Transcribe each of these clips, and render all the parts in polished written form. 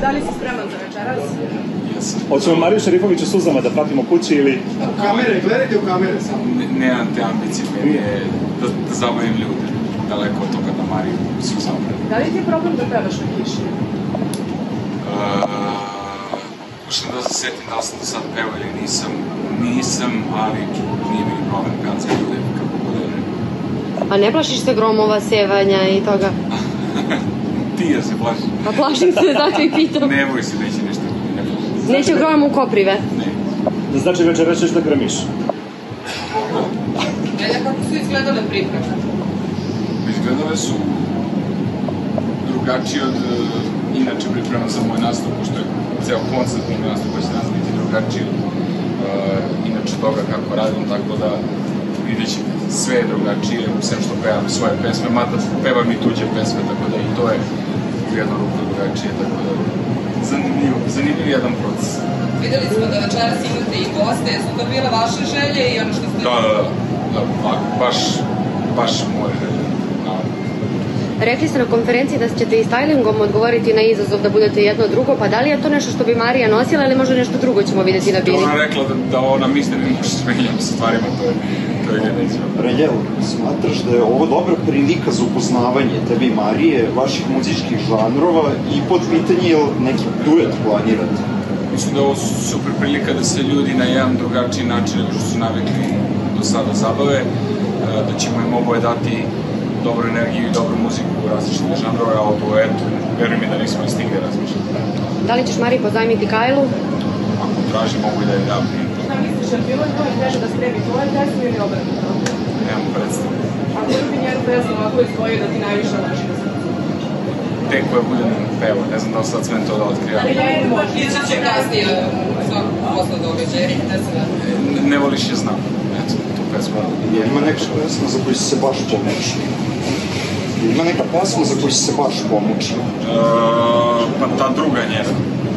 da li si spreman za večeras? Jesam. Hoćemo Mariju Šerifović u suzama da pratimo kući ili... U kamere, gledajte u kamere samo. Nemam te ambicije, meni je da zabavim ljude. Daleko od toga da Mariju suzama. Da li ti je problem da pevaš na kiši? Pokušam da se setim da li sam do sad pevao ili nisam, ali nije mi problem kad se ljude kako bude. A ne plašiš se gromova, sevanja i toga? Ti ja se plašim. Pa plašim se, zato i pitam. Ne boj se, neće nešto. Neće gromom u Koprive? Ne. Znači večeras ćeš da grmiš? Nelja, kako su izgledale pripreme? Izgledale su drugačije od inače priprema za moj nastup, pošto je ceo koncert moj nastup koji će nas biti drugačiji od inače toga kako radim, tako da vidjet ćete, sve je drugačije, sem što pevam svoje pesme, mada pevam i tuđe pesme, tako da i to je u jednu ruku drugačije, tako da zanimljiv jedan proces. Videli smo da večeras imate i goste, su to bile vaše želje i ono što ste... Da, baš moje želje. Rekli ste na konferenciji da ćete i stylingom odgovoriti na izazov da budete jedno drugo, pa da li je to nešto što bi Marija nosila ili možda nešto drugo ćemo vidjeti na bini? Ona rekla da ona misli da mi može s menjam sa stvarima, to je jedna izjava. Reljev, smatraš da je ovo dobra prilika za upoznavanje tebe i Marije, vaših muzičkih žanrova i pod pitanje je neki duet planirate? Mislim da je ovo super prilika da se ljudi na jedan drugačiji način nego što su navikli do sada zabave, da ćemo im oboje dati dobru energiju i dobru muziku u različite žanrove, a o duetu, veruj mi da nismo ni stigli razmišljati. Da li ćeš Mariji pozajmiti Kajlu? Ako traži, mogu i da je dam. Šta misliš, jer bilo je tvojih teže da spremi tvoje pesme ili obrnuto? Nemam predstavu. A koju bi njenu pesmu ovako izgojio da ti najviše leži na srcu? Te koje budem pevao, ne znam da li sad smem to da otkrivam. Ići će kasnije svakog posla događaja, ne se da. Ne voliš je znam, eto, tu pesmu. Ima neka pesma za koju si se baš pomučio? Ima neka pesma za koju si se baš pomučio? Pa ta druga njena.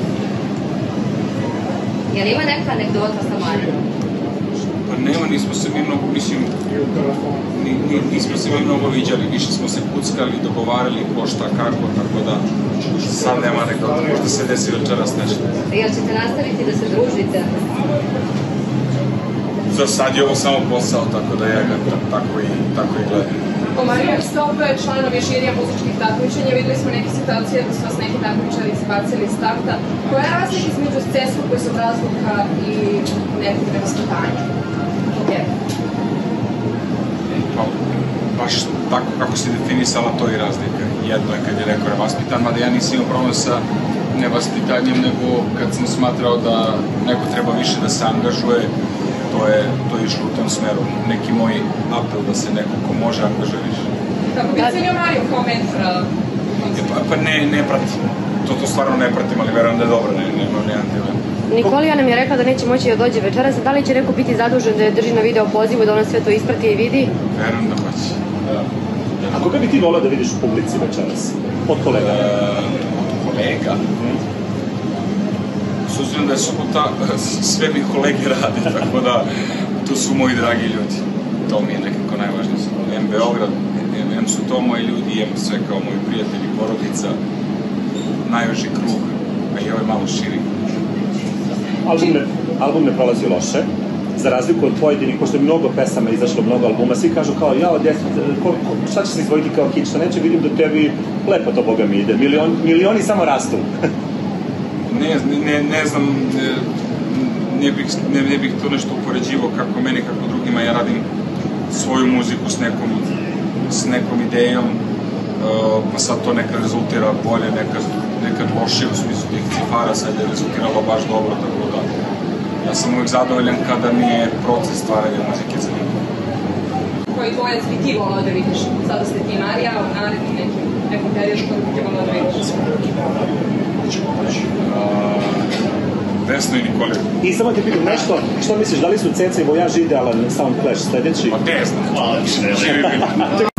Jel ima neka anegdota sa Marijom? Pa nema, nismo se mi mnogo, mislim, nismo se mi mnogo viđali, više smo se kuckali, dogovarali ko šta kako, tako da sad nema anegdota, možda se desi večeras nešto. Jel ćete nastaviti da se družite? Za sad je ovo samo posao, tako da ja ga tako i gledam. Marija Stopa je članovi žirija muzičkih takmičenja. Videli smo neke situacije da su vas neki takmičari izbacili iz starta. Koja je razlika između svesnog razluka i nekog nevaspitanja? Baš tako kako si definisala, to je razlika. Jedno je kad je neko nevaspitan, mada ja nisam imao problem sa nevaspitanjem, nego kad sam smatrao da neko treba više da se angažuje, to je išlo u tom smeru. Neki moj apel da se neko ko može angažuje više. Kako bi cenio Mariju kao mentora? Pa ne pratim. To stvarno ne pratim, ali verujem da je dobro, nemam dilema. Nikolija nam je rekla da neće moći da dođe večeras. Da li će neko biti zadužen da je drži na video pozivu, da ona sve to isprati i vidi? Verujem da hoće. A koga bi ti volao da vidiš u publici večeras? Od kolega? Od kolega? S obzirom da je subota, sve mi kolege rade, tako da tu su moji dragi ljudi. To mi je nekako najvažnije. M Beograd, M su to moji ljudi, M sve kao moji prijatelji, porodica, najuži krug, a i ovaj malo širi. Album ne prolazi loše, za razliku od pojedinih, pošto je mnogo pesama izašlo, mnogo albuma, svi kažu kao, jao, šta će se izvojiti kao hit, šta neće, vidim da tebi lepo to, boga mi ide, milioni samo rastu. Ne znam, ne bih to nešto upoređivao kako meni, kako drugima, ja radim svoju muziku s nekom idejom, pa sad to nekad rezultira bolje, nekad loše u smislu tih cifara, sad je rezultiralo baš dobro, tako da ja sam uvijek zadovoljan kada mi je proces stvaranja muzike zanimljiv. Koji dvojac bi ti volao da vidiš? Sada ste ti Marija, u narednom nekom periodu koji bi ti volao da vidiš? Vesno i Nikolija. I samo ti pitam nešto, što misliš, da li su Ceca i Vojaž idealan Sound Clash sledeći? Pa ne znam.